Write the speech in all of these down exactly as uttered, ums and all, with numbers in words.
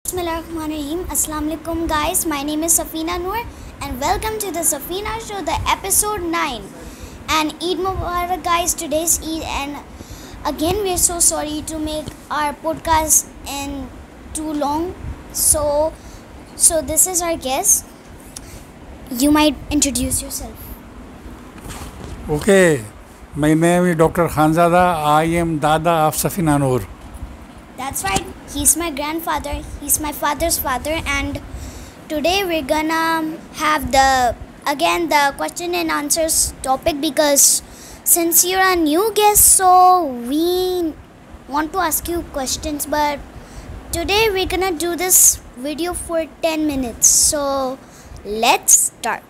Bismillahirrahmanirrahim. Assalamu alaikum guys. My name is Safina Noor and welcome to the Safina Show, the episode nine. And Eid Mubarak guys, today's Eid, and again we're so sorry to make our podcast in too long. So so this is our guest. You might introduce yourself. Okay, my name is Doctor Khanzada. I am Dada of Safina Noor. That's right. He's my grandfather. He's my father's father, and today we're gonna have the again the question and answers topic because since you're a new guest, so we want to ask you questions. But today we're gonna do this video for ten minutes. So let's start.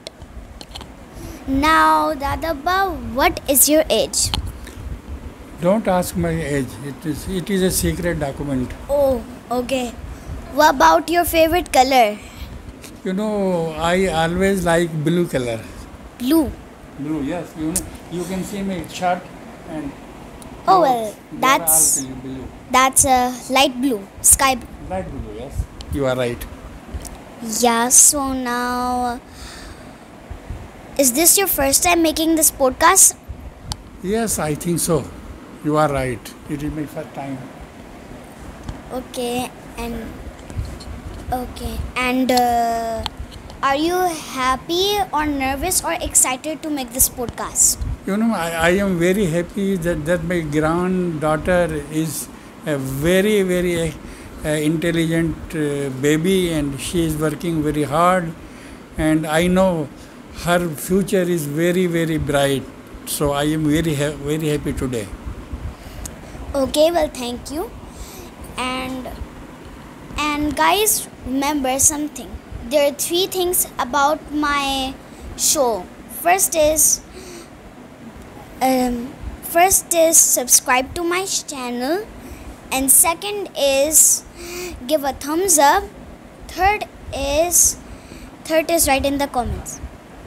Now, Dadabba, what is your age? Don't ask my age. It is it is a secret document. Oh, okay. What about your favorite color? You know, I always like blue color. Blue. Blue, yes. You know, you can see my shirt and. Oh well, they are that's all blue, blue. that's a light blue, sky blue. Light blue, yes. You are right. Yeah. So now, is this your first time making this podcast? Yes, I think so. You are right. It is my first time. Okay. And okay. And uh, are you happy or nervous or excited to make this podcast? You know, I, I am very happy that, that my granddaughter is a very, very uh, intelligent uh, baby, and she is working very hard. And I know her future is very, very bright. So I am very, ha- very happy today. Okay. Well, thank you. And and guys, remember something. There are three things about my show. First is um, first is subscribe to my channel, and second is give a thumbs up. Third is third is write in the comments.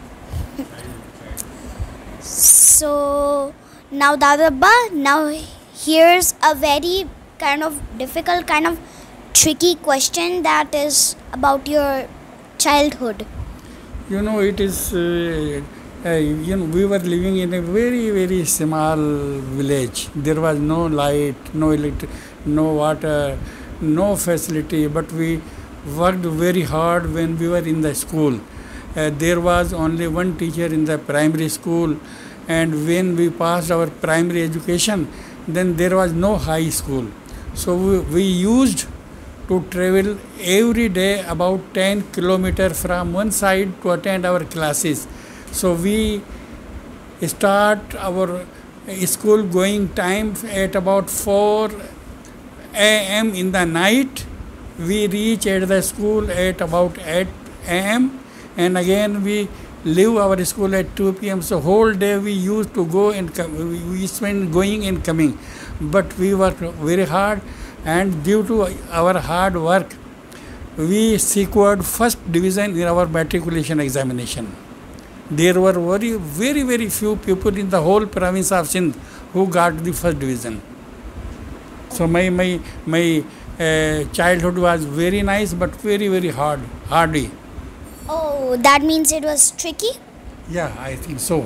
So now Dadabba, now here's a very kind of difficult, kind of tricky question that is about your childhood. You know, it is, uh, uh, you know, we were living in a very, very small village. There was no light, no electric, no water, no facility, but we worked very hard when we were in the school. Uh, there was only one teacher in the primary school, and when we passed our primary education, then there was no high school. So we, we used to travel every day about ten kilometers from one side to attend our classes. So we start our school going time at about four a m in the night. We reach at the school at about eight a m and again we leave our school at two p m So whole day we used to go and come, we spend going and coming. But we worked very hard, and due to our hard work, we secured first division in our matriculation examination. There were very, very, very few people in the whole province of Sindh who got the first division. So my my my uh, childhood was very nice, but very, very hard, hardy. Oh, that means it was tricky? Yeah, I think so.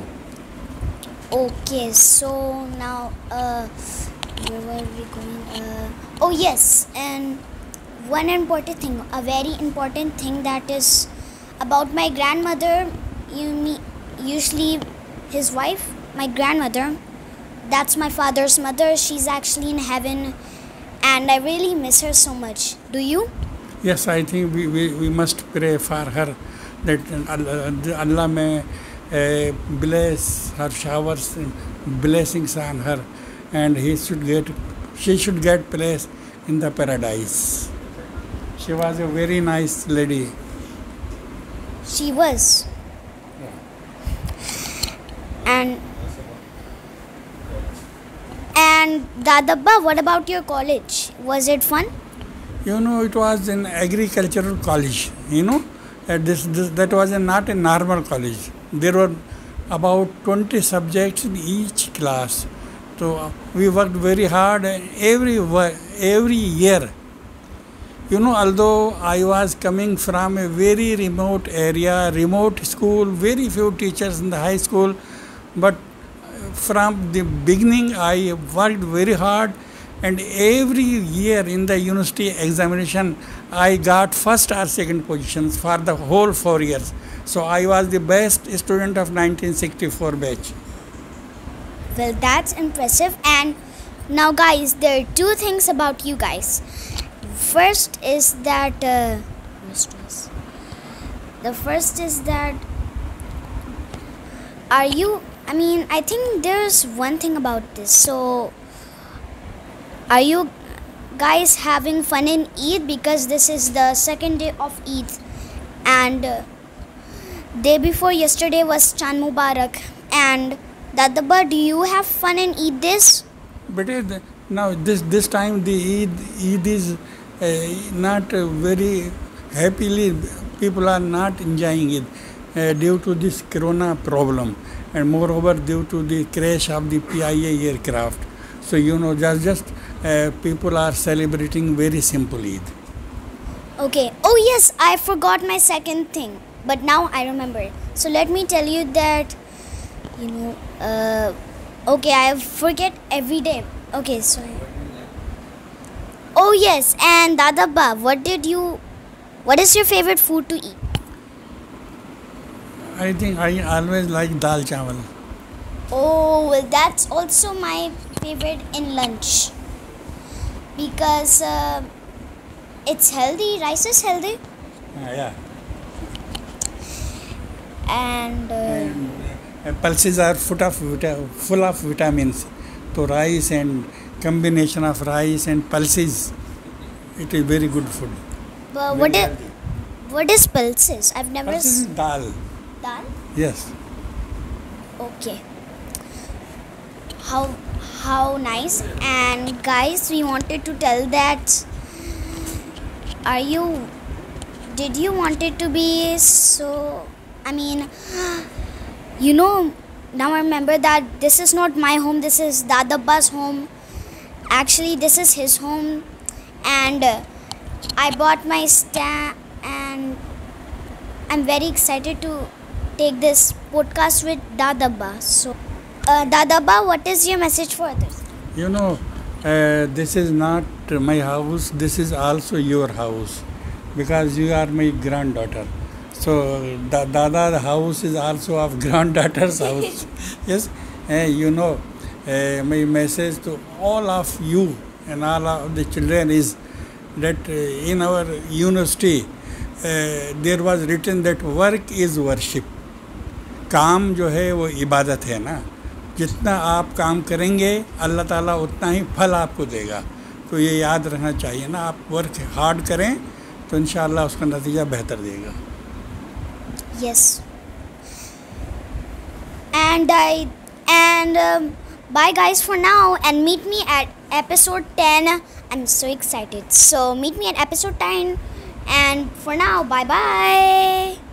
Okay, so now uh where were we going? Uh, oh yes, and one important thing, a very important thing that is about my grandmother. You me usually his wife, my grandmother. That's my father's mother. She's actually in heaven, and I really miss her so much. Do you? Yes, I think we, we, we must pray for her that Allah, Allah may uh, bless her showers and blessings on her, and he should get she should get place in the paradise. She was a very nice lady. She was. And and Dadabba, what about your college? Was it fun? You know, it was an agricultural college. You know, uh, this, this that was a, not a normal college. There were about twenty subjects in each class. So uh, we worked very hard. And every wo- every year You know, although I was coming from a very remote area, remote school, very few teachers in the high school, but from the beginning I worked very hard, and every year in the university examination I got first or second positions for the whole four years. So I was the best student of nineteen sixty-four batch. Well, that's impressive. And now, guys, there are two things about you guys. First is that uh, the first is that are you? I mean, I think there's one thing about this. So, are you guys having fun in Eid? Because this is the second day of Eid, and uh, day before yesterday was Chand Mubarak. And Dadaba, do you have fun in Eid this? But uh, now this this time the Eid, Eid is uh, not uh, very happily. People are not enjoying it uh, due to this corona problem, and moreover due to the crash of the P I A aircraft. So you know, just just uh, people are celebrating very simple Eid. Okay. Oh yes, I forgot my second thing, but now I remember it. So let me tell you that, you know, uh, okay, I forget every day. Okay, sorry. Oh yes, and Dadaba, what did you? What is your favorite food to eat? I think I always like dal chawal. Oh, well, that's also my favorite in lunch because uh, it's healthy. Rice is healthy, Uh, yeah. and, uh, And uh, pulses are full of vita- full of vitamins. So rice and combination of rice and pulses, it is very good food. but Very what is healthy. what is pulses? I've never Pulses is s- dal. done. Yes. Okay. How how nice. And guys, we wanted to tell that are you did you want it to be so I mean you know now I remember that this is not my home, this is Dadaba's home. Actually this is his home, and uh, I bought my stand, and I'm very excited to take this podcast with Dadaba. So uh, Dadaba, what is your message for others? You know, uh, this is not my house, this is also your house because you are my granddaughter. So, da- Dada's house is also of granddaughter's house. Yes, uh, you know, uh, my message to all of you and all of the children is that uh, in our university uh, there was written that work is worship. काम जो है वो इबादत है ना, जितना आप काम करेंगे अल्लाह ताला उतना ही फल आपको देगा. तो ये याद रखना चाहिए ना, आप वर्क हार्ड करें तो इंशाअल्लाह उसका नतीजा बेहतर देगा. Yes. And I and um, bye guys for now, and meet me at episode ten. I'm so excited. So meet me at episode ten, and for now, bye bye.